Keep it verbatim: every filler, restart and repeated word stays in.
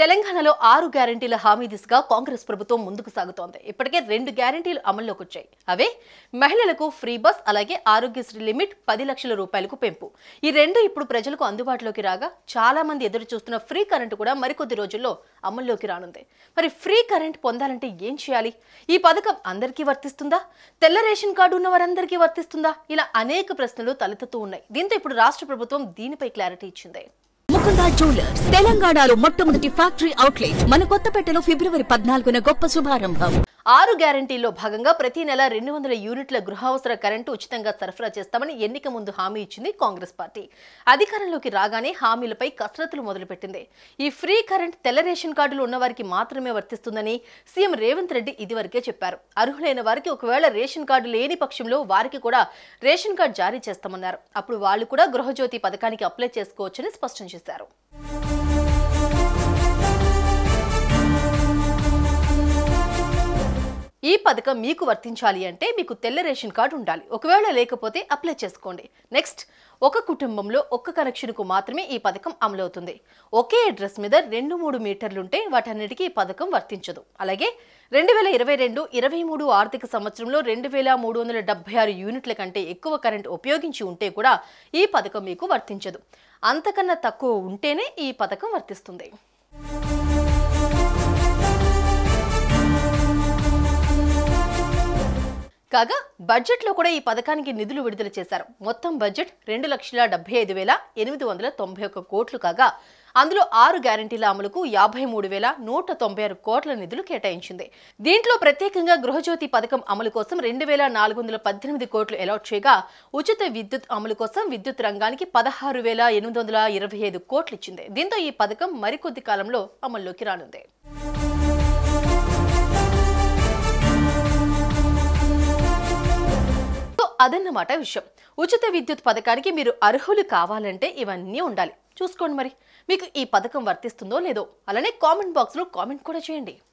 తెలంగాణలో ఆరు గ్యారెంటీల హామీ దిశగా కాంగ్రెస్ ప్రభుత్వం ముందుకు సాగుతోంది. ఇప్పటికే రెండు గ్యారెంటీలు అమల్లోకి వచ్చాయి. అవే మహిళలకు ఫ్రీ బస్, అలాగే ఆరోగ్యశ్రీ లిమిట్ పది లక్షల రూపాయలకు పెంపు. ఈ రెండు ఇప్పుడు ప్రజలకు అందుబాటులోకి రాగా చాలా మంది ఎదురు చూస్తున్న ఫ్రీ కరెంటు కూడా మరికొద్ది రోజుల్లో అమల్లోకి రానుంది. మరి ఫ్రీ కరెంట్ పొందాలంటే ఏం చేయాలి? ఈ పథకం అందరికీ వర్తిస్తుందా? తెల్ల రేషన్ కార్డు ఉన్న వారందరికీ వర్తిస్తుందా? ఇలా అనేక ప్రశ్నలు తలెత్తుతూ ఉన్నాయి. దీంతో ఇప్పుడు రాష్ట్ర ప్రభుత్వం దీనిపై క్లారిటీ ఇచ్చింది. ముకుందా జ్యువెలర్స్ తెలంగాణలో మొట్టమొదటి ఫ్యాక్టరీ అవుట్లెట్ మన కొత్తపేటలో ఫిబ్రవరి పద్నాలుగున గొప్ప శుభారంభం. ఆరు గ్యారెంటీల్లో భాగంగా ప్రతి నెల రెండు వందల యూనిట్ల గృహావసర కరెంటు ఉచితంగా సరఫరా చేస్తామని ఎన్నిక ముందు హామీ ఇచ్చింది కాంగ్రెస్ పార్టీ. అధికారంలోకి రాగానే హామీలపై కసరత్తులు మొదలుపెట్టింది. ఈ ఫ్రీ కరెంట్ తెల్ల రేషన్ కార్డులు ఉన్నవారికి మాత్రమే వర్తిస్తుందని సీఎం రేవంత్ రెడ్డి ఇదివరకే చెప్పారు. అర్హులైన వారికి ఒకవేళ రేషన్ కార్డు లేని పక్షంలో వారికి కూడా రేషన్ కార్డు జారీ చేస్తామన్నారు. అప్పుడు వాళ్ళు కూడా గృహజ్యోతి పథకానికి అప్లై చేసుకోవచ్చని స్పష్టం చేశారు. ఈ పథకం మీకు వర్తించాలి అంటే మీకు తెల్ల రేషన్ కార్డు ఉండాలి. ఒకవేళ లేకపోతే అప్లై చేసుకోండి. నెక్స్ట్, ఒక కుటుంబంలో ఒక్క కనెక్షన్కు మాత్రమే ఈ పథకం అమలవుతుంది. ఒకే అడ్రస్ మీద రెండు మూడు మీటర్లుంటే వాటన్నిటికీ ఈ పథకం వర్తించదు. అలాగే రెండు వేల ఇరవై రెండు ఇరవై మూడు ఆర్థిక సంవత్సరంలో రెండు వేల మూడు వందల డెబ్బై ఆరు యూనిట్ల కంటే ఎక్కువ కరెంట్ ఉపయోగించి ఉంటే కూడా ఈ పథకం మీకు వర్తించదు. అంతకన్నా తక్కువ ఉంటేనే ఈ పథకం వర్తిస్తుంది. కాగా బడ్జెట్ లో కూడా ఈ పథకానికి నిధులు విడుదల చేశారు. మొత్తం బడ్జెట్ రెండు లక్షల డెబ్బై ఐదు వేల ఎనిమిది వందల తొంభై ఒక్క కోట్లు కాగా అందులో ఆరు గ్యారెంటీల అమలుకు యాభై మూడు వేల నూట తొంభై ఆరు కోట్ల నిధులు కేటాయించింది. దీంట్లో ప్రత్యేకంగా గృహజ్యోతి పథకం అమలు కోసం రెండు వేల నాలుగు వందల పద్దెనిమిది కోట్లు అలాట్ చేయగా ఉచిత విద్యుత్ అమలు కోసం విద్యుత్ రంగానికి పదహారు వేల ఎనిమిది వందల ఇరవై ఐదు కోట్లు ఇచ్చింది. దీంతో ఈ పథకం మరికొద్ది కాలంలో అమల్లోకి రానుంది. అదన్నమాట విషయం. ఉచిత విద్యుత్ పథకానికి మీరు అర్హులు కావాలంటే ఇవన్నీ ఉండాలి. చూసుకోండి మరి మీకు ఈ పథకం వర్తిస్తుందో లేదో. అలానే కామెంట్ బాక్స్ లో కామెంట్ కూడా చేయండి.